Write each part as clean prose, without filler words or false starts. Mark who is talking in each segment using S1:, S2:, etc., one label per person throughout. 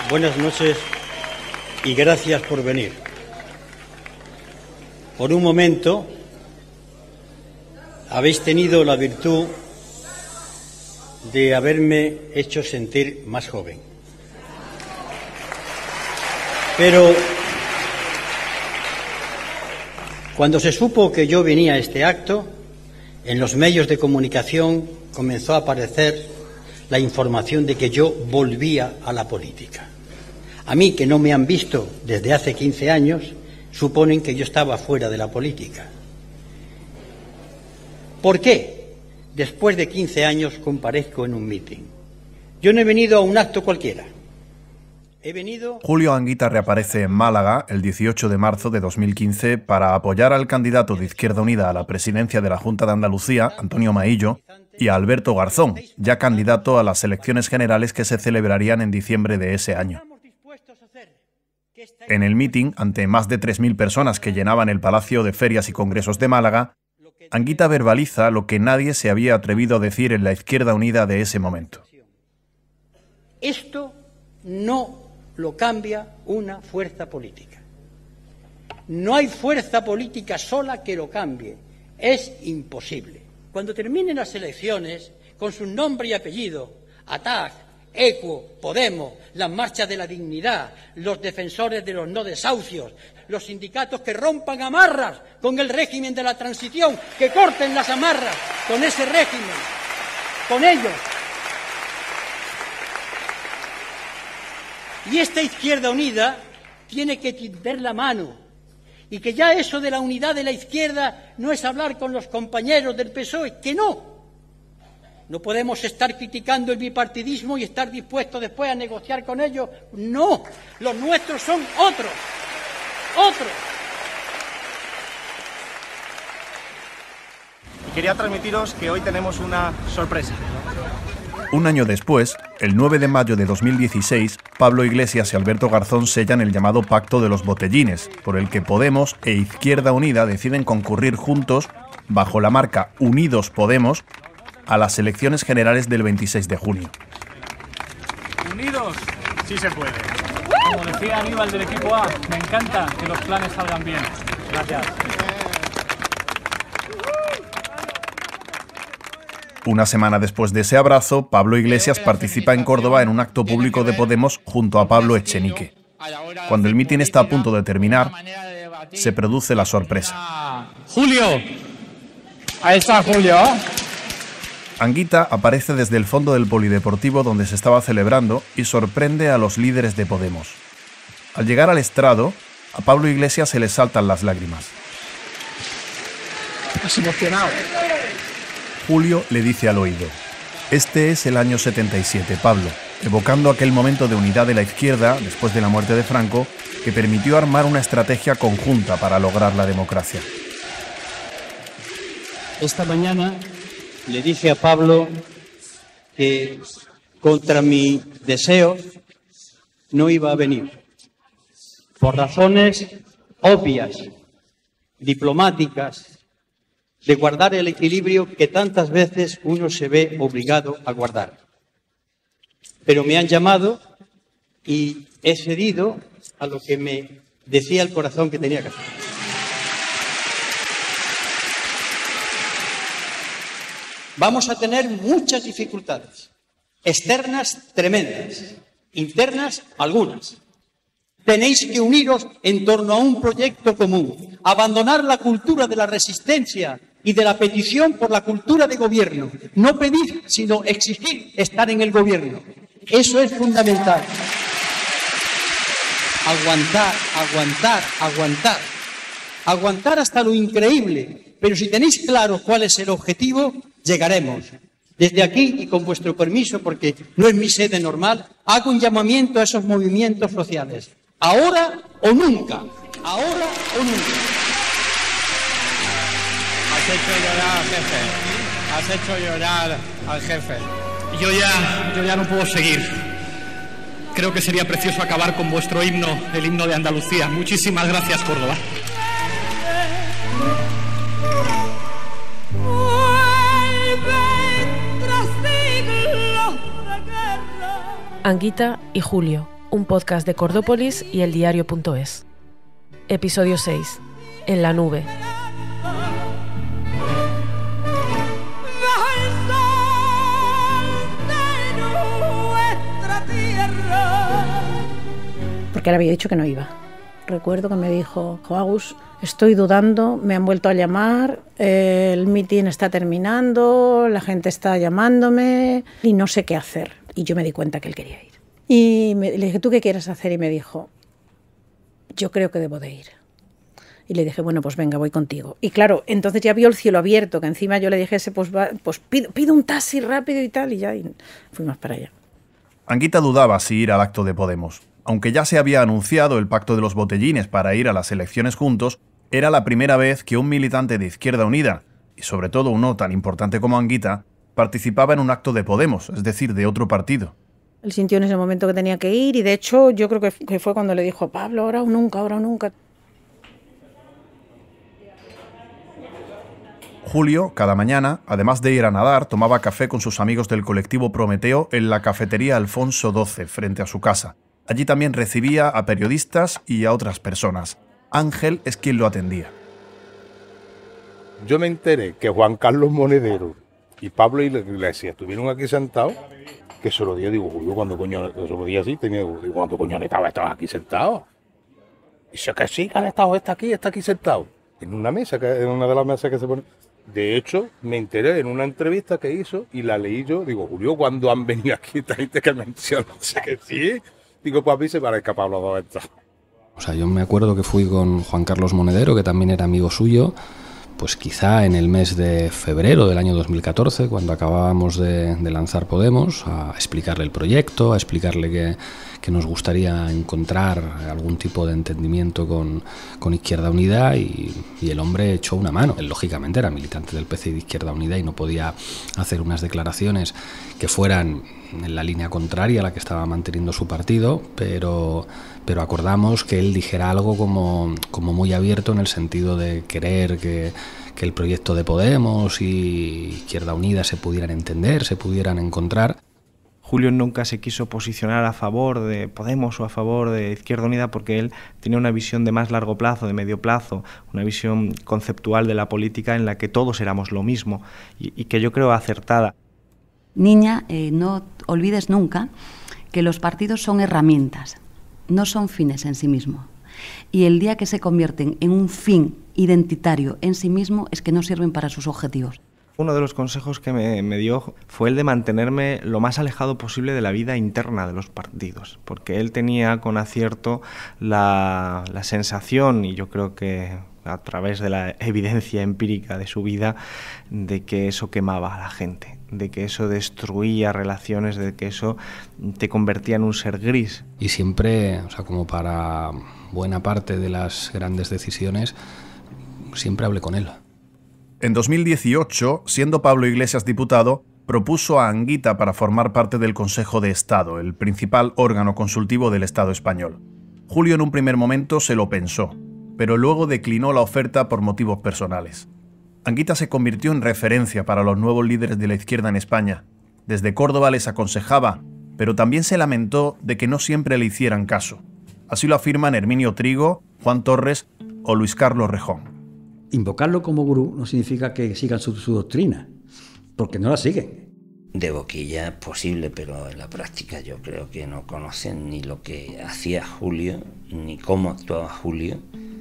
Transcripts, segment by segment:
S1: Buenas noches y gracias por venir. Por un momento habéis tenido la virtud de haberme hecho sentir más joven. Pero cuando se supo que yo venía a este acto, en los medios de comunicación comenzó a aparecer la información de que yo volvía a la política. A mí, que no me han visto desde hace 15 años, suponen que yo estaba fuera de la política. ¿Por qué? Después de 15 años comparezco en un mitin. Yo no he venido a un acto cualquiera.
S2: Julio Anguita reaparece en Málaga el 18 de marzo de 2015 para apoyar al candidato de Izquierda Unida a la presidencia de la Junta de Andalucía, Antonio Maillo, y a Alberto Garzón, ya candidato a las elecciones generales que se celebrarían en diciembre de ese año. En el mitin, ante más de 3.000 personas que llenaban el Palacio de Ferias y Congresos de Málaga, Anguita verbaliza lo que nadie se había atrevido a decir en la Izquierda Unida de ese momento.
S1: Esto no lo cambia una fuerza política. No hay fuerza política sola que lo cambie. Es imposible. Cuando terminen las elecciones, con su nombre y apellido, ATAC, ECUO, Podemos, las marchas de la dignidad, los defensores de los no desahucios, los sindicatos que rompan amarras con el régimen de la transición, que corten las amarras con ese régimen, con ellos. Y esta Izquierda Unida tiene que tender la mano, y que ya eso de la unidad de la izquierda no es hablar con los compañeros del PSOE, que no. No podemos estar criticando el bipartidismo y estar dispuestos después a negociar con ellos. No, los nuestros son otros.
S3: Y quería transmitiros que hoy tenemos una sorpresa.
S2: Un año después, el 9 de mayo de 2016, Pablo Iglesias y Alberto Garzón sellan el llamado Pacto de los Botellines, por el que Podemos e Izquierda Unida deciden concurrir juntos, bajo la marca Unidos Podemos, a las elecciones generales del 26 de junio.
S3: Unidos, sí se puede.
S4: Como decía Aníbal del equipo A, me encanta que los planes salgan bien. Gracias.
S2: Una semana después de ese abrazo, Pablo Iglesias participa en Córdoba en un acto público de Podemos junto a Pablo Echenique. Cuando el mitin está a punto de terminar, se produce la sorpresa.
S4: ¡Julio! Ahí está Julio.
S2: Anguita aparece desde el fondo del polideportivo donde se estaba celebrando y sorprende a los líderes de Podemos. Al llegar al estrado, a Pablo Iglesias se le saltan las lágrimas.
S4: Estás emocionado.
S2: Julio le dice al oído: este es el año 77, Pablo, evocando aquel momento de unidad de la izquierda después de la muerte de Franco que permitió armar una estrategia conjunta para lograr la democracia.
S1: Esta mañana le dije a Pablo que contra mi deseo no iba a venir, por razones obvias, diplomáticas, de guardar el equilibrio que tantas veces uno se ve obligado a guardar. Pero me han llamado y he cedido a lo que me decía el corazón que tenía que hacer. Vamos a tener muchas dificultades, externas tremendas, internas algunas. Tenéis que uniros en torno a un proyecto común, abandonar la cultura de la resistencia y de la petición por la cultura de gobierno. No pedir, sino exigir estar en el gobierno. Eso es fundamental. Aguantar, aguantar, aguantar. Aguantar hasta lo increíble. Pero si tenéis claro cuál es el objetivo, llegaremos. Desde aquí, y con vuestro permiso, porque no es mi sede normal, hago un llamamiento a esos movimientos sociales. Ahora o nunca. Ahora o nunca.
S3: Has hecho llorar al jefe. Has hecho llorar al jefe.
S4: Yo ya no puedo seguir. Creo que sería precioso acabar con vuestro himno, el himno de Andalucía. Muchísimas gracias, Córdoba.
S5: Anguita y Julio, un podcast de Cordópolis y eldiario.es. Episodio 6. En la nube.
S6: Porque él había dicho que no iba. Recuerdo que me dijo: Agus, estoy dudando, me han vuelto a llamar, el mitin está terminando, la gente está llamándome y no sé qué hacer. Y yo me di cuenta que él quería ir. Y le dije: ¿tú qué quieres hacer? Y me dijo: yo creo que debo de ir. Y le dije: bueno, pues venga, voy contigo. Y claro, entonces ya vio el cielo abierto, que encima yo le dijese: pues pido un taxi rápido y tal, y fuimos para allá.
S2: Anguita dudaba si ir al acto de Podemos. Aunque ya se había anunciado el pacto de los botellines para ir a las elecciones juntos, era la primera vez que un militante de Izquierda Unida, y sobre todo uno tan importante como Anguita, participaba en un acto de Podemos, es decir, de otro partido.
S6: Él sintió en ese momento que tenía que ir y de hecho yo creo que fue cuando le dijo: Pablo, ahora o nunca, ahora o nunca.
S2: Julio, cada mañana, además de ir a nadar, tomaba café con sus amigos del colectivo Prometeo en la cafetería Alfonso XII, frente a su casa. Allí también recibía a periodistas y a otras personas. Ángel es quien lo atendía.
S7: Yo me enteré que Juan Carlos Monedero y Pablo Iglesias estuvieron aquí sentados, que se lo dio, digo, Julio, ¿cuándo coño? Se lo día así, digo, ¿cuándo coño estabas aquí sentado? Y dice que sí, que han estado, está aquí sentado. En una mesa, en una de las mesas que se pone. De hecho, me enteré en una entrevista que hizo y la leí yo, digo, Julio, ¿cuándo han venido aquí esta gente que menciona? Dice que sí. Digo, pues a mí se parezca Pablo dos veces.
S8: O sea, yo me acuerdo que fui con Juan Carlos Monedero, que también era amigo suyo, pues quizá en el mes de febrero del año 2014, cuando acabábamos de lanzar Podemos, a explicarle el proyecto, a explicarle que nos gustaría encontrar algún tipo de entendimiento con Izquierda Unida y el hombre echó una mano. Él, lógicamente, era militante del PC y de Izquierda Unida y no podía hacer unas declaraciones que fueran en la línea contraria a la que estaba manteniendo su partido, pero acordamos que él dijera algo como muy abierto en el sentido de querer que el proyecto de Podemos y Izquierda Unida se pudieran entender, se pudieran encontrar.
S9: Julio nunca se quiso posicionar a favor de Podemos o a favor de Izquierda Unida porque él tenía una visión de más largo plazo, de medio plazo, una visión conceptual de la política en la que todos éramos lo mismo y que yo creo acertada.
S10: Niña, no olvides nunca que los partidos son herramientas, no son fines en sí mismos. Y el día que se convierten en un fin identitario en sí mismo es que no sirven para sus objetivos.
S9: Uno de los consejos que me dio fue el de mantenerme lo más alejado posible de la vida interna de los partidos, porque él tenía con acierto la sensación, y yo creo que a través de la evidencia empírica de su vida, de que eso quemaba a la gente, de que eso destruía relaciones, de que eso te convertía en un ser gris.
S8: Y siempre, o sea, como para buena parte de las grandes decisiones, siempre hablé con él.
S2: En 2018, siendo Pablo Iglesias diputado, propuso a Anguita para formar parte del Consejo de Estado, el principal órgano consultivo del Estado español. Julio en un primer momento se lo pensó, pero luego declinó la oferta por motivos personales. Anguita se convirtió en referencia para los nuevos líderes de la izquierda en España. Desde Córdoba les aconsejaba, pero también se lamentó de que no siempre le hicieran caso. Así lo afirman Herminio Trigo, Juan Torres o Luis Carlos Rejón.
S11: Invocarlo como gurú no significa que sigan su doctrina, porque no la siguen.
S12: De boquilla es posible, pero en la práctica yo creo que no conocen ni lo que hacía Julio, ni cómo actuaba Julio,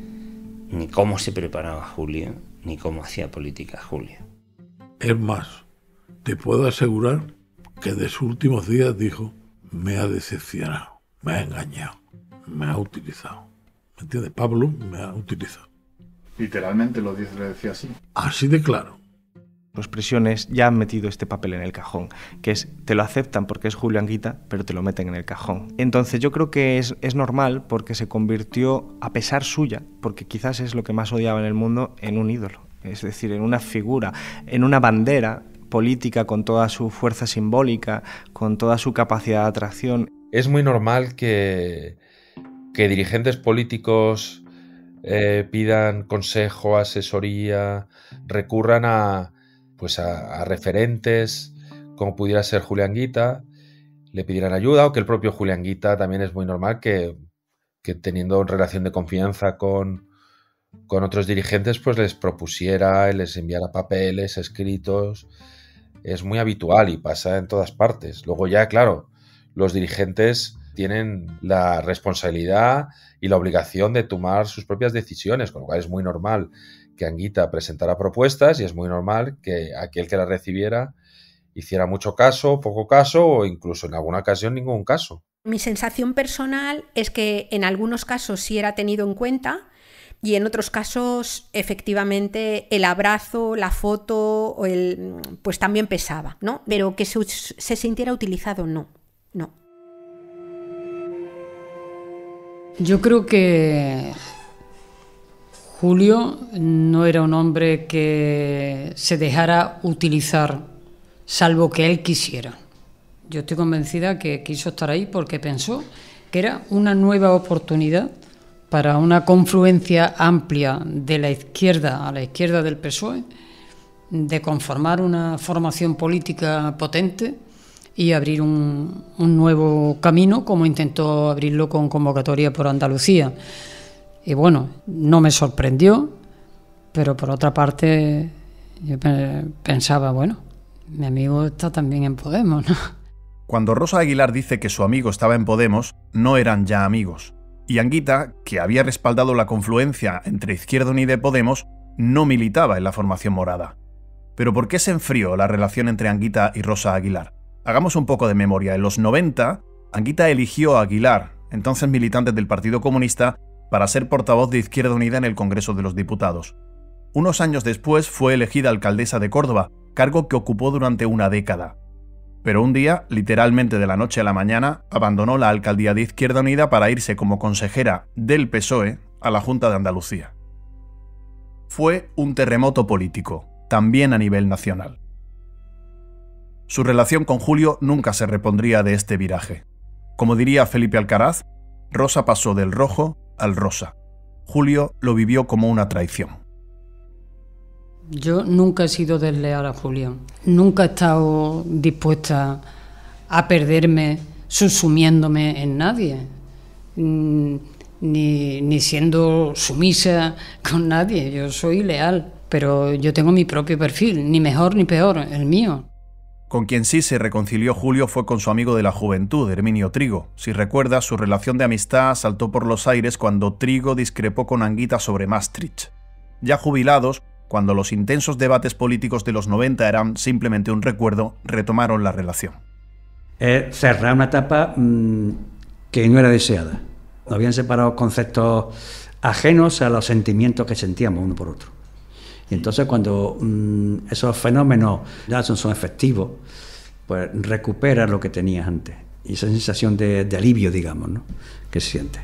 S12: ni cómo se preparaba Julio, ni cómo hacía política Julio.
S13: Es más, te puedo asegurar que de sus últimos días dijo: me ha decepcionado, me ha engañado, me ha utilizado. ¿Me entiendes? Pablo me ha utilizado.
S2: Literalmente lo decía así.
S13: Así de claro.
S9: Los presiones ya han metido este papel en el cajón, que es, te lo aceptan porque es Julio Anguita, pero te lo meten en el cajón. Entonces yo creo que es normal porque se convirtió, a pesar suya, porque quizás es lo que más odiaba en el mundo, en un ídolo. Es decir, en una figura, en una bandera política con toda su fuerza simbólica, con toda su capacidad de atracción.
S14: Es muy normal que dirigentes políticos pidan consejo, asesoría, recurran a referentes como pudiera ser Julio Anguita le pidieran ayuda, o que el propio Julián Guita también es muy normal que teniendo relación de confianza con otros dirigentes, pues les propusiera, les enviara papeles, escritos. Es muy habitual y pasa en todas partes. Luego ya, claro, los dirigentes tienen la responsabilidad y la obligación de tomar sus propias decisiones, con lo cual es muy normal que Anguita presentara propuestas y es muy normal que aquel que las recibiera hiciera mucho caso, poco caso o incluso en alguna ocasión ningún caso.
S15: Mi sensación personal es que en algunos casos sí era tenido en cuenta y en otros casos efectivamente el abrazo, la foto, pues también pesaba, ¿no? Pero que se sintiera utilizado, no.
S16: Yo creo que Julio no era un hombre que se dejara utilizar, salvo que él quisiera. Yo estoy convencida que quiso estar ahí porque pensó que era una nueva oportunidad para una confluencia amplia de la izquierda a la izquierda del PSOE, de conformar una formación política potente y abrir un nuevo camino, como intentó abrirlo con Convocatoria por Andalucía. Y bueno, no me sorprendió, pero por otra parte yo pensaba, bueno, mi amigo está también en Podemos, ¿no?
S2: Cuando Rosa Aguilar dice que su amigo estaba en Podemos, no eran ya amigos. Y Anguita, que había respaldado la confluencia entre Izquierda Unida y Podemos, no militaba en la formación morada. ¿Pero por qué se enfrió la relación entre Anguita y Rosa Aguilar? Hagamos un poco de memoria. En los 90, Anguita eligió a Aguilar, entonces militante del Partido Comunista, para ser portavoz de Izquierda Unida en el Congreso de los Diputados. Unos años después fue elegida alcaldesa de Córdoba, cargo que ocupó durante una década. Pero un día, literalmente de la noche a la mañana, abandonó la alcaldía de Izquierda Unida para irse como consejera del PSOE a la Junta de Andalucía. Fue un terremoto político, también a nivel nacional. Su relación con Julio nunca se repondría de este viraje. Como diría Felipe Alcaraz, Rosa pasó del rojo al rosa. Julio lo vivió como una traición.
S16: Yo nunca he sido desleal a Julio. Nunca he estado dispuesta a perderme subsumiéndome en nadie, ni siendo sumisa con nadie. Yo soy leal, pero yo tengo mi propio perfil, ni mejor ni peor, el mío.
S2: Con quien sí se reconcilió Julio fue con su amigo de la juventud, Herminio Trigo. Si recuerdas, su relación de amistad saltó por los aires cuando Trigo discrepó con Anguita sobre Maastricht. Ya jubilados, cuando los intensos debates políticos de los 90 eran simplemente un recuerdo, retomaron la relación.
S11: Cerrar una etapa que no era deseada. Nos habían separado conceptos ajenos a los sentimientos que sentíamos uno por otro. Y entonces cuando esos fenómenos ya son efectivos, pues recuperas lo que tenías antes. Y esa sensación de alivio, digamos, ¿no?, que se siente.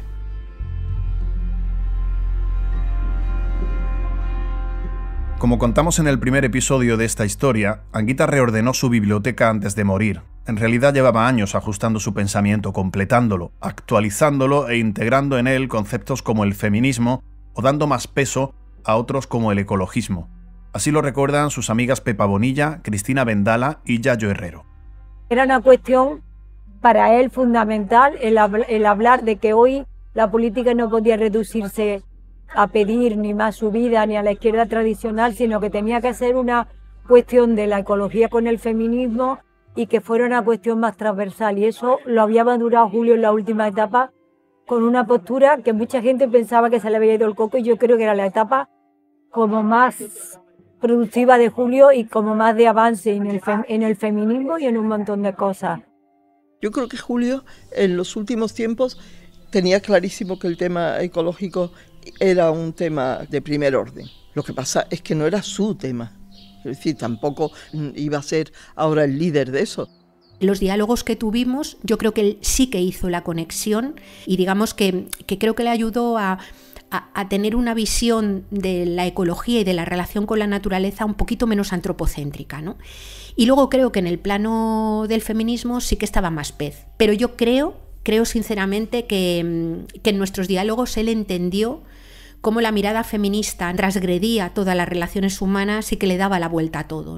S2: Como contamos en el primer episodio de esta historia, Anguita reordenó su biblioteca antes de morir. En realidad llevaba años ajustando su pensamiento, completándolo, actualizándolo e integrando en él conceptos como el feminismo o dando más peso a otros como el ecologismo. Así lo recuerdan sus amigas Pepa Bonilla, Cristina Vendala y Yayo Herrero.
S17: Era una cuestión para él fundamental el hablar de que hoy la política no podía reducirse a pedir ni más subida ni a la izquierda tradicional, sino que tenía que ser una cuestión de la ecología con el feminismo y que fuera una cuestión más transversal. Y eso lo había madurado Julio en la última etapa con una postura que mucha gente pensaba que se le había ido el coco, y yo creo que era la etapa como más productiva de Julio y como más de avance en el feminismo y en un montón de cosas.
S18: Yo creo que Julio en los últimos tiempos tenía clarísimo que el tema ecológico era un tema de primer orden. Lo que pasa es que no era su tema. Es decir, tampoco iba a ser ahora el líder de eso.
S15: Los diálogos que tuvimos, yo creo que él sí que hizo la conexión y digamos que creo que le ayudó a tener una visión de la ecología y de la relación con la naturaleza un poquito menos antropocéntrica, ¿no? Y luego creo que en el plano del feminismo sí que estaba más pez. Pero yo creo sinceramente que en nuestros diálogos él entendió cómo la mirada feminista transgredía todas las relaciones humanas y que le daba la vuelta a todo, ¿no?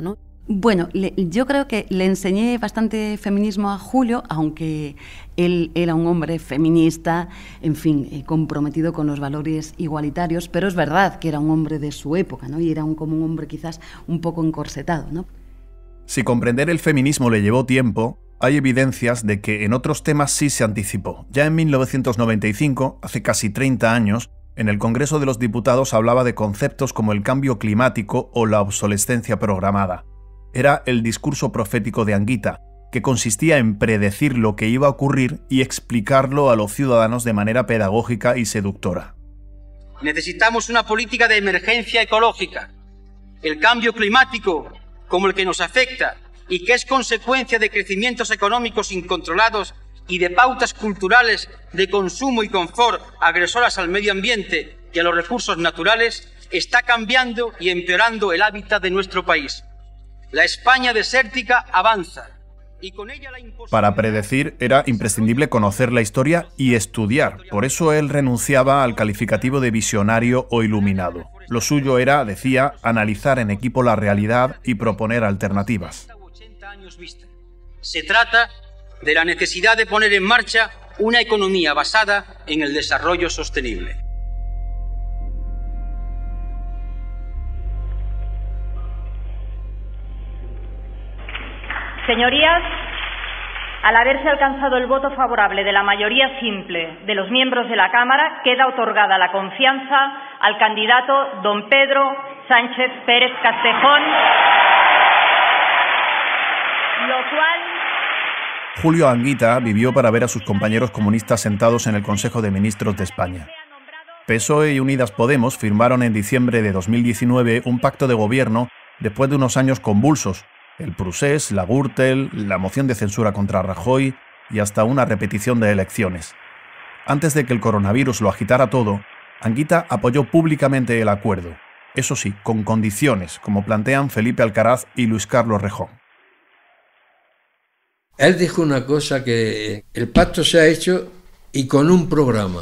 S10: Bueno, yo creo que le enseñé bastante feminismo a Julio, aunque él era un hombre feminista, en fin, comprometido con los valores igualitarios, pero es verdad que era un hombre de su época, ¿no? Y era como un hombre quizás un poco encorsetado, ¿no?
S2: Si comprender el feminismo le llevó tiempo, hay evidencias de que en otros temas sí se anticipó. Ya en 1995, hace casi 30 años, en el Congreso de los Diputados hablaba de conceptos como el cambio climático o la obsolescencia programada. Era el discurso profético de Anguita, que consistía en predecir lo que iba a ocurrir y explicarlo a los ciudadanos de manera pedagógica y seductora.
S1: Necesitamos una política de emergencia ecológica. El cambio climático, como el que nos afecta y que es consecuencia de crecimientos económicos incontrolados y de pautas culturales de consumo y confort agresoras al medio ambiente y a los recursos naturales, está cambiando y empeorando el hábitat de nuestro país. La España desértica avanza. Y con ella la
S2: Para predecir era imprescindible conocer la historia y estudiar. Por eso él renunciaba al calificativo de visionario o iluminado. Lo suyo era, decía, analizar en equipo la realidad y proponer alternativas.
S1: Se trata de la necesidad de poner en marcha una economía basada en el desarrollo sostenible.
S19: Señorías, al haberse alcanzado el voto favorable de la mayoría simple de los miembros de la Cámara, queda otorgada la confianza al candidato don Pedro Sánchez Pérez Castejón, lo cual...
S2: Julio Anguita vivió para ver a sus compañeros comunistas sentados en el Consejo de Ministros de España. PSOE y Unidas Podemos firmaron en diciembre de 2019 un pacto de gobierno después de unos años convulsos. El Procés, la Gürtel, la moción de censura contra Rajoy y hasta una repetición de elecciones. Antes de que el coronavirus lo agitara todo, Anguita apoyó públicamente el acuerdo. Eso sí, con condiciones, como plantean Felipe Alcaraz y Luis Carlos Rejón.
S20: Él dijo una cosa, que el pacto se ha hecho y con un programa.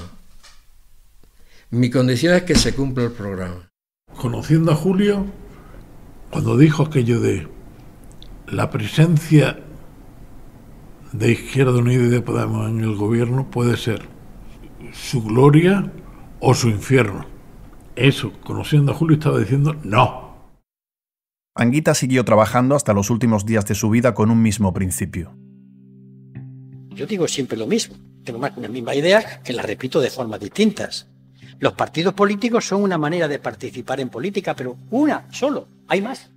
S20: Mi condición es que se cumpla el programa.
S13: Conociendo a Julio, cuando dijo aquello de la presencia de Izquierda Unida y de Podemos en el gobierno puede ser su gloria o su infierno. Eso, conociendo a Julio, estaba diciendo no.
S2: Anguita siguió trabajando hasta los últimos días de su vida con un mismo principio.
S1: Yo digo siempre lo mismo, tengo una misma idea que la repito de formas distintas. Los partidos políticos son una manera de participar en política, pero una solo, hay más.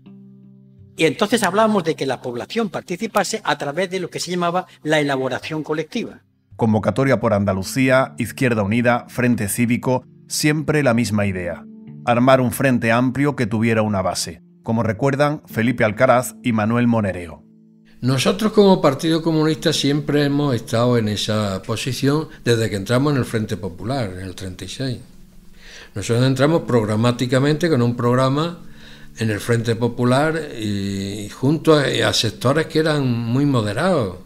S1: Y entonces hablábamos de que la población participase a través de lo que se llamaba la elaboración colectiva.
S2: Convocatoria por Andalucía, Izquierda Unida, Frente Cívico, siempre la misma idea. Armar un frente amplio que tuviera una base, como recuerdan Felipe Alcaraz y Manuel Monereo.
S20: Nosotros como Partido Comunista siempre hemos estado en esa posición desde que entramos en el Frente Popular, en el 36. Nosotros entramos programáticamente con un programa en el Frente Popular y junto a sectores que eran muy moderados,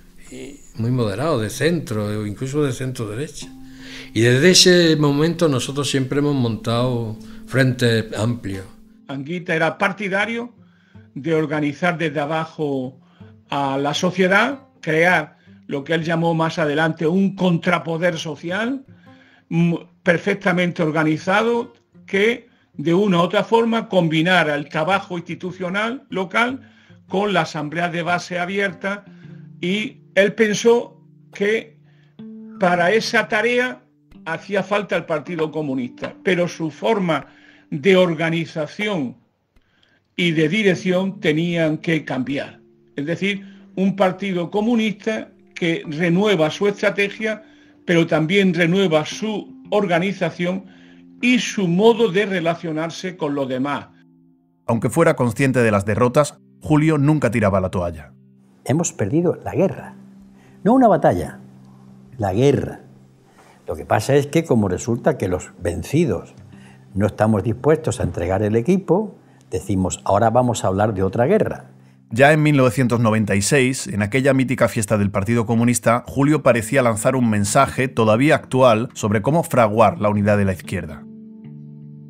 S20: de centro, incluso de centro derecha. Y desde ese momento nosotros siempre hemos montado frentes amplios.
S21: Anguita era partidario de organizar desde abajo a la sociedad, crear lo que él llamó más adelante un contrapoder social perfectamente organizado que de una u otra forma combinara el trabajo institucional local con la asamblea de base abierta, y él pensó que para esa tarea hacía falta el Partido Comunista, pero su forma de organización y de dirección tenían que cambiar. Es decir, un partido comunista que renueva su estrategia, pero también renueva su organización y su modo de relacionarse con los demás.
S2: Aunque fuera consciente de las derrotas, Julio nunca tiraba la toalla.
S22: Hemos perdido la guerra, no una batalla, la guerra. Lo que pasa es que como resulta que los vencidos no estamos dispuestos a entregar el equipo, decimos, ahora vamos a hablar de otra guerra.
S2: Ya en 1996, en aquella mítica fiesta del Partido Comunista, Julio parecía lanzar un mensaje todavía actual sobre cómo fraguar la unidad de la izquierda.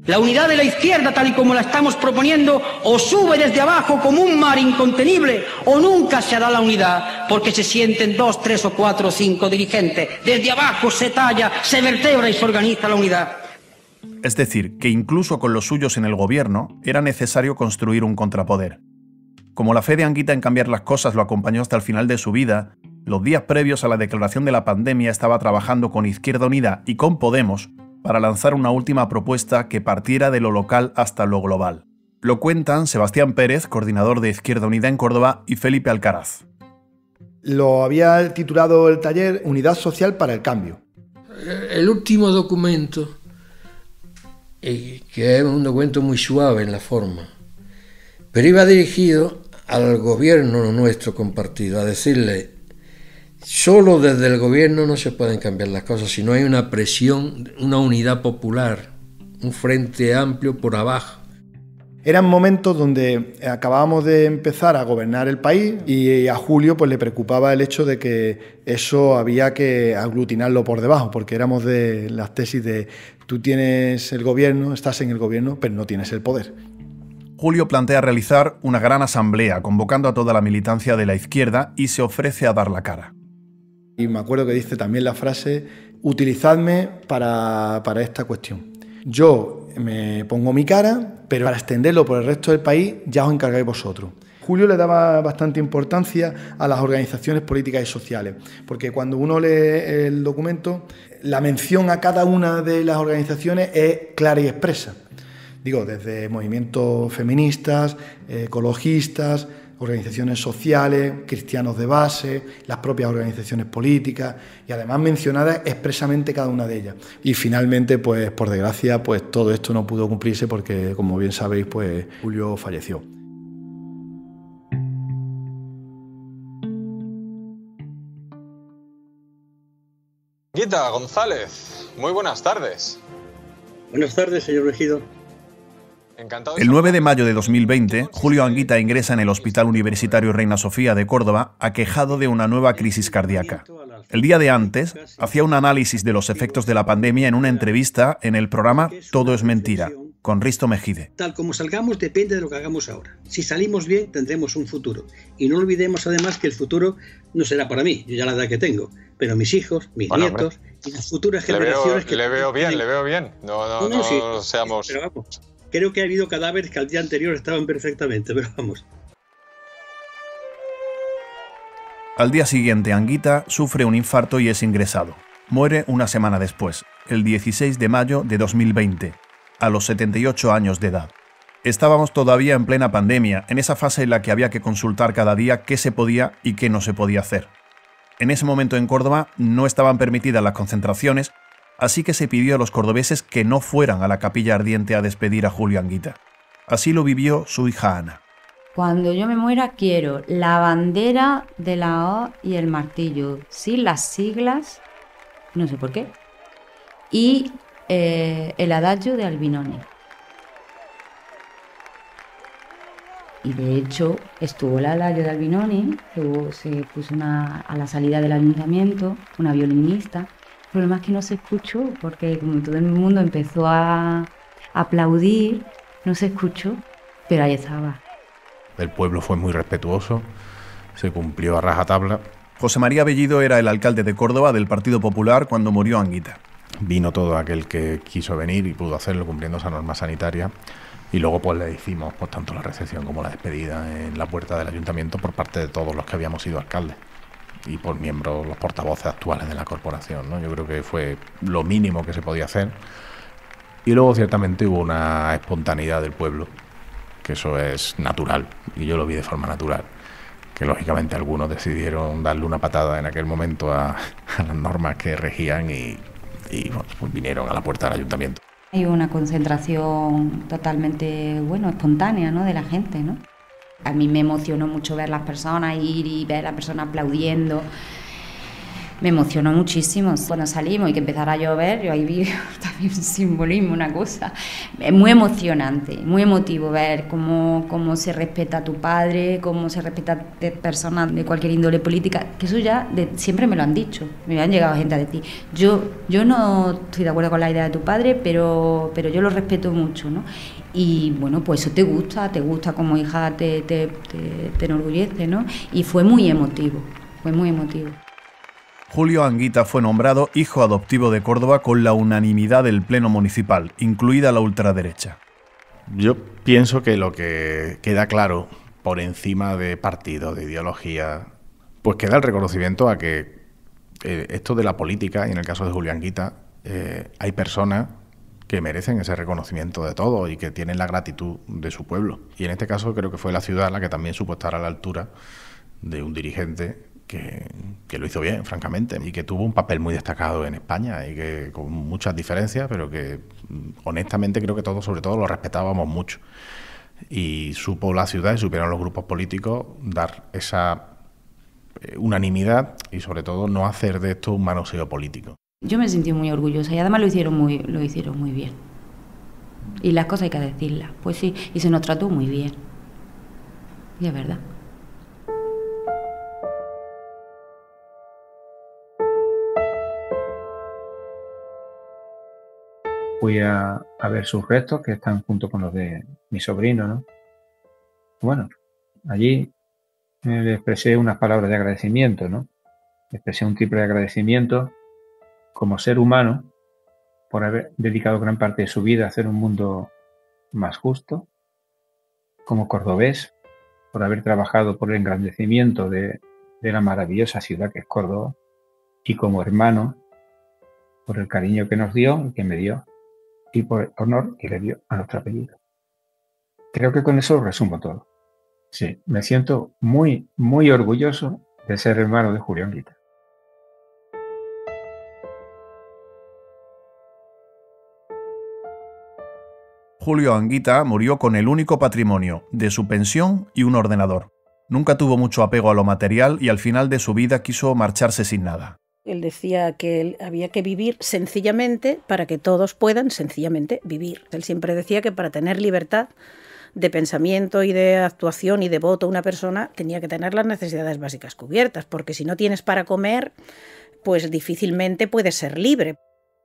S1: La unidad de la izquierda, tal y como la estamos proponiendo, o sube desde abajo como un mar incontenible, o nunca se hará la unidad, porque se sienten 2, 3 o 4 o 5 dirigentes. Desde abajo se talla, se vertebra y se organiza la unidad.
S2: Es decir, que incluso con los suyos en el gobierno era necesario construir un contrapoder. Como la fe de Anguita en cambiar las cosas lo acompañó hasta el final de su vida, los días previos a la declaración de la pandemia estaba trabajando con Izquierda Unida y con Podemos para lanzar una última propuesta que partiera de lo local hasta lo global. Lo cuentan Sebastián Pérez, coordinador de Izquierda Unida en Córdoba, y Felipe Alcaraz.
S3: Lo había titulado el taller Unidad Social para el Cambio.
S20: El último documento, que es un documento muy suave en la forma, pero iba dirigido al gobierno nuestro compartido, a decirle: solo desde el gobierno no se pueden cambiar las cosas, si no hay una presión, una unidad popular, un frente amplio por abajo.
S3: Eran momentos donde acabábamos de empezar a gobernar el país y a Julio pues le preocupaba el hecho de que eso había que aglutinarlo por debajo, porque éramos de las tesis de tú tienes el gobierno, estás en el gobierno, pero no tienes el poder.
S2: Julio plantea realizar una gran asamblea convocando a toda la militancia de la izquierda y se ofrece a dar la cara.
S3: Y me acuerdo que dice también la frase: utilizadme para esta cuestión. Yo me pongo mi cara, pero para extenderlo por el resto del país ya os encargáis vosotros. Julio le daba bastante importancia a las organizaciones políticas y sociales, porque cuando uno lee el documento, la mención a cada una de las organizaciones es clara y expresa. Digo, desde movimientos feministas, ecologistas, organizaciones sociales, cristianos de base, las propias organizaciones políticas, y además mencionadas expresamente cada una de ellas. Y finalmente, pues por desgracia, pues todo esto no pudo cumplirse porque, como bien sabéis, pues Julio falleció.
S4: Anguita González, muy buenas tardes.
S1: Buenas tardes, señor regidor.
S2: El 9 de mayo de 2020, Julio Anguita ingresa en el Hospital Universitario Reina Sofía de Córdoba, aquejado de una nueva crisis cardíaca. El día de antes, hacía un análisis de los efectos de la pandemia en una entrevista en el programa Todo es mentira, con Risto Mejide.
S1: Tal como salgamos depende de lo que hagamos ahora. Si salimos bien, tendremos un futuro. Y no olvidemos además que el futuro no será para mí, yo ya la edad que tengo, pero mis hijos, mis nietos y las futuras generaciones...
S4: Le veo bien. No
S1: sí,
S4: seamos...
S1: Pero vamos, creo que ha habido cadáveres que al día anterior estaban perfectamente, pero vamos.
S2: Al día siguiente, Anguita sufre un infarto y es ingresado. Muere una semana después, el 16 de mayo de 2020, a los 78 años de edad. Estábamos todavía en plena pandemia, en esa fase en la que había que consultar cada día qué se podía y qué no se podía hacer. En ese momento en Córdoba no estaban permitidas las concentraciones, así que se pidió a los cordobeses que no fueran a la Capilla Ardiente a despedir a Julio Anguita. Así lo vivió su hija Ana.
S23: Cuando yo me muera quiero la bandera de la O y el martillo, sin las siglas, no sé por qué, y el adagio de Albinoni. Y de hecho estuvo el adagio de Albinoni, luego se puso a la salida del ayuntamiento, una violinista. El problema es que no se escuchó, porque como todo el mundo empezó a aplaudir, no se escuchó, pero ahí estaba.
S7: El pueblo fue muy respetuoso, se cumplió a rajatabla.
S2: José María Bellido era el alcalde de Córdoba del Partido Popular cuando murió Anguita.
S7: Vino todo aquel que quiso venir y pudo hacerlo cumpliendo esa norma sanitaria. Y luego pues le hicimos pues, tanto la recepción como la despedida en la puerta del ayuntamiento por parte de todos los que habíamos sido alcaldes y por miembros, los portavoces actuales de la corporación, ¿no? Yo creo que fue lo mínimo que se podía hacer. Y luego ciertamente hubo una espontaneidad del pueblo, que eso es natural, y yo lo vi de forma natural, que lógicamente algunos decidieron darle una patada en aquel momento a las normas que regían y bueno, pues vinieron a la puerta del ayuntamiento.
S23: Hay una concentración totalmente, espontánea, ¿no?, de la gente, ¿no? A mí me emocionó mucho ver las personas ir y ver a las personas aplaudiendo. Me emocionó muchísimo. Cuando salimos y que empezara a llover, yo ahí vi un simbolismo, una cosa. Es muy emocionante, muy emotivo ver cómo se respeta a tu padre, cómo se respeta a personas de cualquier índole política, que eso ya siempre me lo han dicho, me han llegado gente a decir, yo no estoy de acuerdo con la idea de tu padre, pero yo lo respeto mucho, ¿no? Y bueno, pues eso te gusta como hija, te enorgullece, ¿no? Y fue muy emotivo.
S2: Julio Anguita fue nombrado hijo adoptivo de Córdoba con la unanimidad del Pleno Municipal, incluida la ultraderecha.
S5: Yo pienso que lo que queda claro, por encima de partido, de ideología, pues queda el reconocimiento a que esto de la política, y en el caso de Julio Anguita, hay personas que merecen ese reconocimiento de todo y que tienen la gratitud de su pueblo. Y en este caso creo que fue la ciudad la que también supo estar a la altura de un dirigente que lo hizo bien, francamente, y que tuvo un papel muy destacado en España y que con muchas diferencias, pero que honestamente creo que todos, sobre todo, lo respetábamos mucho. Y supo la ciudad y supieron los grupos políticos dar esa unanimidad y sobre todo no hacer de esto un manoseo político.
S23: Yo me sentí muy orgullosa y además lo hicieron muy bien. Y las cosas hay que decirlas, pues sí, y se nos trató muy bien. Y es verdad.
S6: Fui a ver sus restos, que están junto con los de mi sobrino, ¿no? Bueno, allí le expresé unas palabras de agradecimiento, ¿no? Le expresé un triple agradecimiento como ser humano por haber dedicado gran parte de su vida a hacer un mundo más justo, como cordobés por haber trabajado por el engrandecimiento de la maravillosa ciudad que es Córdoba, y como hermano por el cariño que nos dio y que me dio, y por el honor que le dio a nuestro apellido. Creo que con eso resumo todo. Sí, me siento muy, muy orgulloso de ser hermano de Julio Anguita.
S2: Julio Anguita murió con el único patrimonio de su pensión y un ordenador. Nunca tuvo mucho apego a lo material y al final de su vida quiso marcharse sin nada.
S8: Él decía que había que vivir sencillamente para que todos puedan sencillamente vivir. Él siempre decía que para tener libertad de pensamiento y de actuación y de voto una persona tenía que tener las necesidades básicas cubiertas, porque si no tienes para comer, pues difícilmente puedes ser libre.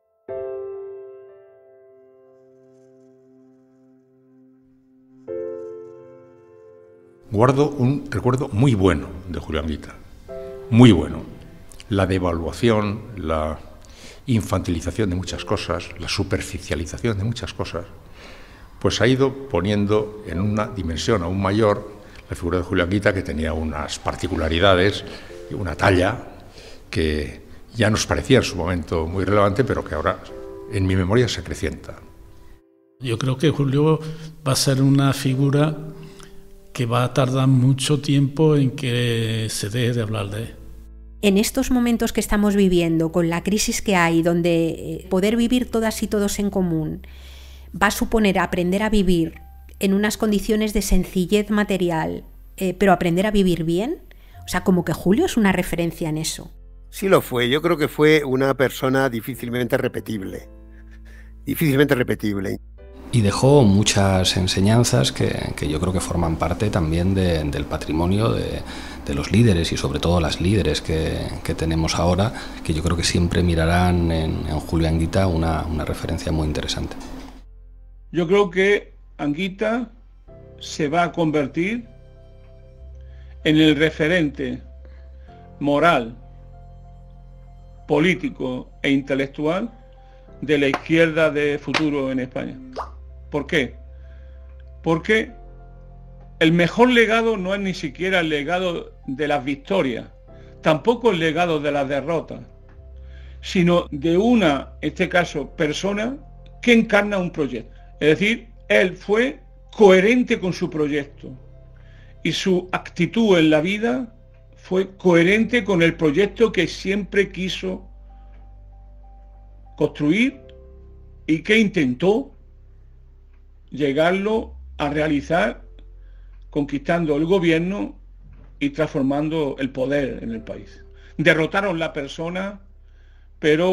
S7: Guardo un recuerdo muy bueno de Julio Anguita, muy bueno. La devaluación, la infantilización de muchas cosas, la superficialización de muchas cosas, pues ha ido poniendo en una dimensión aún mayor la figura de Julio Anguita, que tenía unas particularidades y una talla que ya nos parecía en su momento muy relevante, pero que ahora en mi memoria se acrecienta.
S24: Yo creo que Julio va a ser una figura que va a tardar mucho tiempo en que se deje de hablar de él.
S15: En estos momentos que estamos viviendo, con la crisis que hay, donde poder vivir todas y todos en común va a suponer aprender a vivir en unas condiciones de sencillez material, pero aprender a vivir bien, o sea, como que Julio es una referencia en eso.
S25: Sí lo fue, yo creo que fue una persona difícilmente repetible.
S26: Y dejó muchas enseñanzas que yo creo que forman parte también del patrimonio de los líderes y sobre todo las líderes que tenemos ahora, que yo creo que siempre mirarán en Julio Anguita una referencia muy interesante.
S21: Yo creo que Anguita se va a convertir en el referente moral, político e intelectual de la izquierda de futuro en España. ¿Por qué? Porque el mejor legado no es ni siquiera el legado de las victorias, tampoco el legado de las derrotas, sino de una, en este caso, persona que encarna un proyecto. Es decir, él fue coherente con su proyecto y su actitud en la vida fue coherente con el proyecto que siempre quiso construir y que intentó llegarlo a realizar conquistando el gobierno y transformando el poder en el país. Derrotaron la persona, pero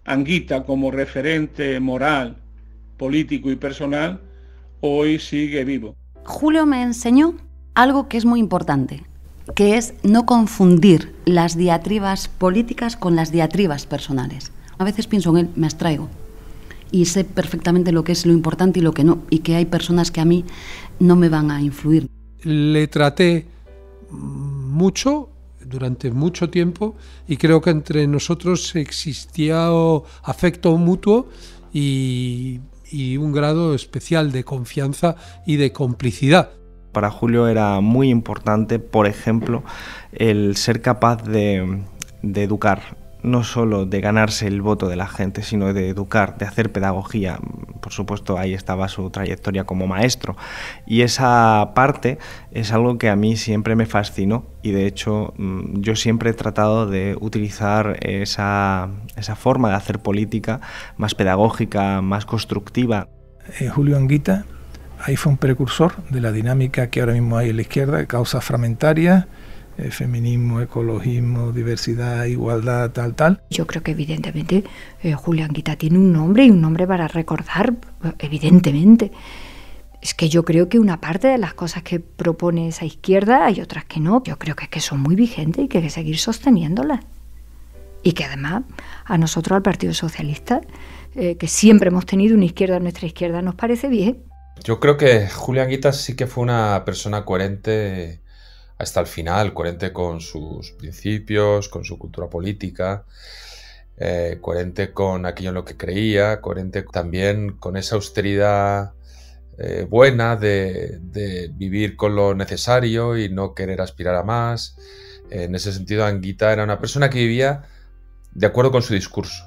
S21: Anguita como referente moral, político y personal, hoy sigue vivo.
S10: Julio me enseñó algo que es muy importante, que es no confundir las diatribas políticas con las diatribas personales. A veces pienso en él, me abstraigo y sé perfectamente lo que es lo importante y lo que no, y que hay personas que a mí no me van a influir.
S9: Le traté mucho, durante mucho tiempo, y creo que entre nosotros existía afecto mutuo y un grado especial de confianza y de complicidad.
S11: Para Julio era muy importante, por ejemplo, el ser capaz de educar, no solo de ganarse el voto de la gente, sino de educar, de hacer pedagogía. Por supuesto, ahí estaba su trayectoria como maestro. Y esa parte es algo que a mí siempre me fascinó y, de hecho, yo siempre he tratado de utilizar esa forma de hacer política más pedagógica, más constructiva.
S12: Julio Anguita, ahí fue un precursor de la dinámica que ahora mismo hay en la izquierda, de causas fragmentarias, feminismo, ecologismo, diversidad, igualdad, tal.
S14: Yo creo que evidentemente Julio Anguita tiene un nombre y un nombre para recordar, evidentemente. Es que yo creo que una parte de las cosas que propone esa izquierda hay otras que no. Yo creo que son muy vigentes y que hay que seguir sosteniéndolas. Y que además a nosotros, al Partido Socialista, que siempre hemos tenido una izquierda, nuestra izquierda, nos parece bien.
S16: Yo creo que Julio Anguita sí que fue una persona coherente hasta el final, coherente con sus principios, con su cultura política, coherente con aquello en lo que creía, coherente también con esa austeridad buena de vivir con lo necesario y no querer aspirar a más. En ese sentido, Anguita era una persona que vivía de acuerdo con su discurso.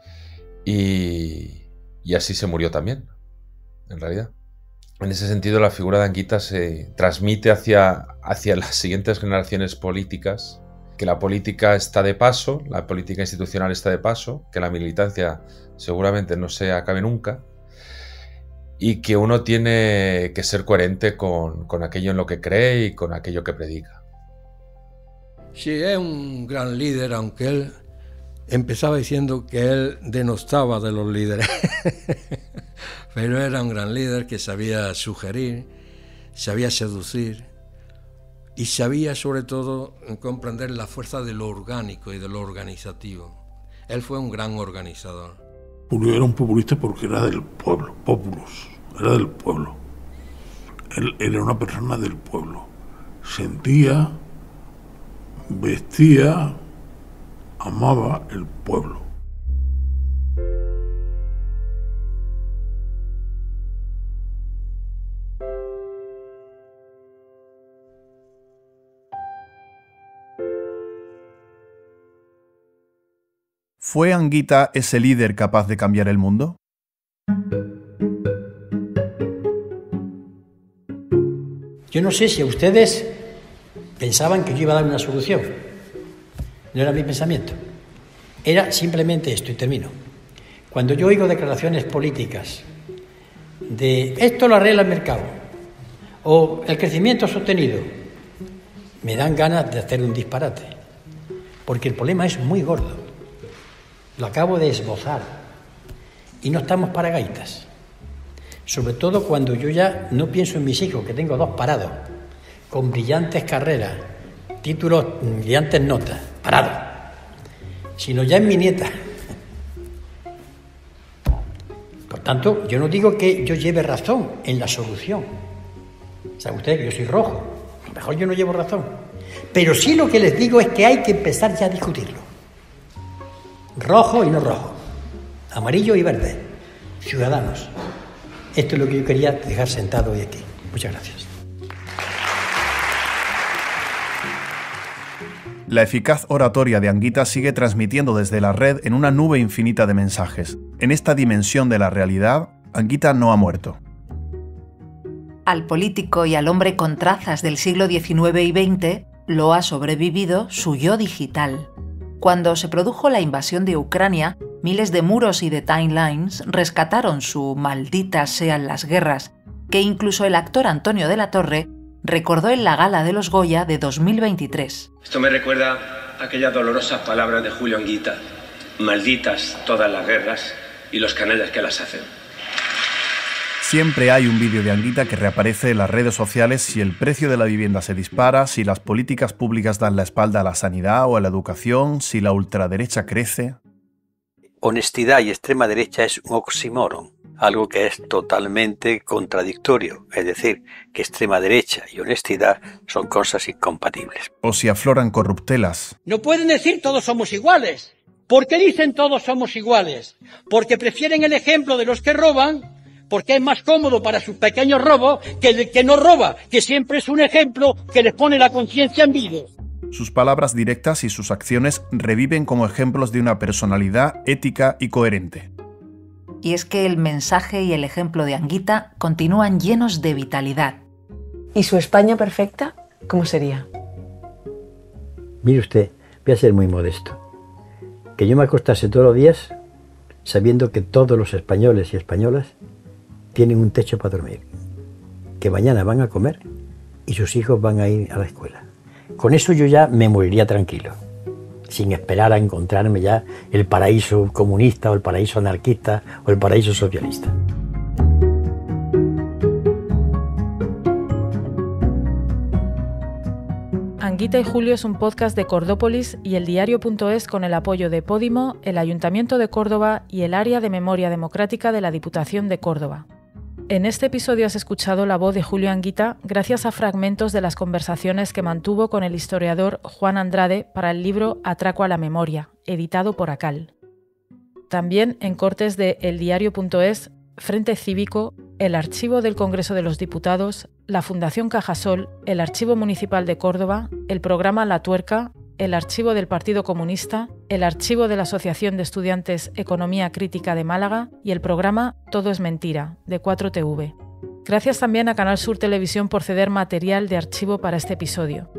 S16: Y así se murió también, en realidad. En ese sentido, la figura de Anguita se transmite hacia las siguientes generaciones políticas, que la política está de paso, la política institucional está de paso, que la militancia seguramente no se acabe nunca, y que uno tiene que ser coherente con aquello en lo que cree y con aquello que predica.
S20: Sí, es un gran líder, aunque él empezaba diciendo que él denostaba de los líderes. Pero era un gran líder que sabía sugerir, sabía seducir y sabía sobre todo comprender la fuerza de lo orgánico y de lo organizativo. Él fue un gran organizador.
S13: Julio era un populista porque era del pueblo, populus, era del pueblo. Él era una persona del pueblo. Sentía, vestía, amaba el pueblo.
S2: ¿Fue Anguita ese líder capaz de cambiar el mundo?
S1: Yo no sé si ustedes pensaban que yo iba a dar una solución. No era mi pensamiento. Era simplemente esto, y termino. Cuando yo oigo declaraciones políticas de esto lo arregla el mercado o el crecimiento sostenido, me dan ganas de hacer un disparate. Porque el problema es muy gordo. Lo acabo de esbozar y no estamos para gaitas. Sobre todo cuando yo ya no pienso en mis hijos, que tengo 2 parados, con brillantes carreras, títulos, brillantes notas, parados, sino ya en mi nieta. Por tanto, yo no digo que yo lleve razón en la solución. ¿Sabe usted que yo soy rojo? A lo mejor yo no llevo razón. Pero sí lo que les digo es que hay que empezar ya a discutirlo. Rojo y no rojo, amarillo y verde, ciudadanos. Esto es lo que yo quería dejar sentado hoy aquí. Muchas gracias.
S2: La eficaz oratoria de Anguita sigue transmitiendo desde la red en una nube infinita de mensajes. En esta dimensión de la realidad, Anguita no ha muerto.
S17: Al político y al hombre con trazas del siglo XIX y XX lo ha sobrevivido su yo digital. Cuando se produjo la invasión de Ucrania, miles de muros y de timelines rescataron su "malditas sean las guerras", que incluso el actor Antonio de la Torre recordó en la gala de los Goya de 2023.
S27: Esto me recuerda a aquellas dolorosas palabras de Julio Anguita.
S3: malditas todas las guerras y los canallas que las hacen.
S2: Siempre hay un vídeo de Anguita que reaparece en las redes sociales si el precio de la vivienda se dispara, si las políticas públicas dan la espalda a la sanidad o a la educación, si la ultraderecha crece.
S4: Honestidad y extrema derecha es un oxímoron, algo que es totalmente contradictorio, es decir, que extrema derecha y honestidad son cosas incompatibles.
S2: O si afloran corruptelas.
S1: No pueden decir todos somos iguales. ¿Por qué dicen todos somos iguales? Porque prefieren el ejemplo de los que roban, porque es más cómodo para sus pequeños robos que el que no roba, que siempre es un ejemplo que les pone la conciencia en vilo.
S2: Sus palabras directas y sus acciones reviven como ejemplos de una personalidad ética y coherente.
S17: Y es que el mensaje y el ejemplo de Anguita continúan llenos de vitalidad.
S5: ¿Y su España perfecta? ¿Cómo sería?
S18: Mire usted, voy a ser muy modesto. Que yo me acostase todos los días sabiendo que todos los españoles y españolas tienen un techo para dormir, que mañana van a comer y sus hijos van a ir a la escuela. Con eso yo ya me moriría tranquilo, sin esperar a encontrarme ya el paraíso comunista o el paraíso anarquista o el paraíso socialista.
S19: Anguita y Julio es un podcast de Cordópolis y eldiario.es con el apoyo de Podimo, el Ayuntamiento de Córdoba y el Área de Memoria Democrática de la Diputación de Córdoba. En este episodio has escuchado la voz de Julio Anguita gracias a fragmentos de las conversaciones que mantuvo con el historiador Juan Andrade para el libro Atraco a la Memoria, editado por ACAL. También en cortes de eldiario.es, Frente Cívico, el Archivo del Congreso de los Diputados, la Fundación Cajasol, el Archivo Municipal de Córdoba, el programa La Tuerca, el Archivo del Partido Comunista, el Archivo de la Asociación de Estudiantes Economía Crítica de Málaga y el programa Todo es Mentira, de 4TV. Gracias también a Canal Sur Televisión por ceder material de archivo para este episodio.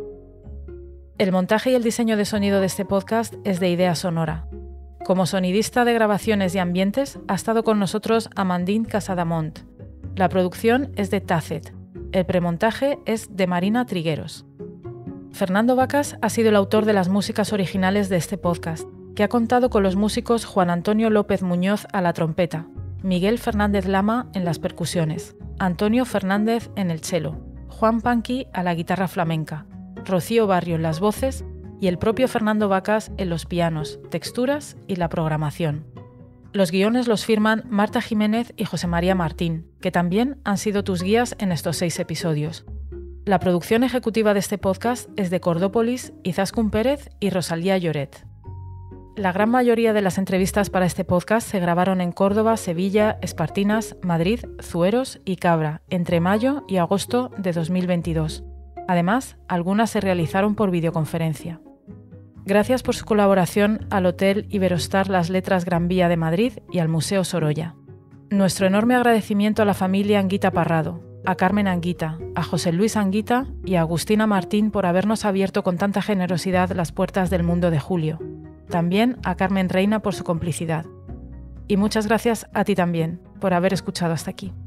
S19: El montaje y el diseño de sonido de este podcast es de Idea Sonora. Como sonidista de grabaciones y ambientes ha estado con nosotros Amandine Casadamont. La producción es de Tacet. El premontaje es de Marina Trigueros. Fernando Vacas ha sido el autor de las músicas originales de este podcast, que ha contado con los músicos Juan Antonio López Muñoz a la trompeta, Miguel Fernández Lama en las percusiones, Antonio Fernández en el cello, Juan Panqui a la guitarra flamenca, Rocío Barrio en las voces y el propio Fernando Vacas en los pianos, texturas y la programación. Los guiones los firman Marta Jiménez y José María Martín, que también han sido tus guías en estos 6 episodios. La producción ejecutiva de este podcast es de Cordópolis, Izaskun Pérez y Rosalía Lloret. La gran mayoría de las entrevistas para este podcast se grabaron en Córdoba, Sevilla, Espartinas, Madrid, Zueros y Cabra entre mayo y agosto de 2022. Además, algunas se realizaron por videoconferencia. Gracias por su colaboración al Hotel Iberostar Las Letras Gran Vía de Madrid y al Museo Sorolla. Nuestro enorme agradecimiento a la familia Anguita Parrado, a Carmen Anguita, a José Luis Anguita y a Agustina Martín por habernos abierto con tanta generosidad las puertas del mundo de Julio. También a Carmen Reina por su complicidad. Y muchas gracias a ti también por haber escuchado hasta aquí.